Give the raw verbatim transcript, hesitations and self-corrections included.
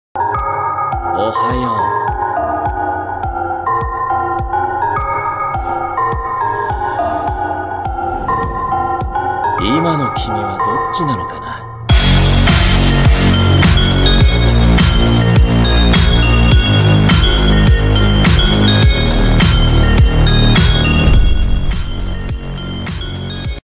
おはよう。今の君はどっちなのかな。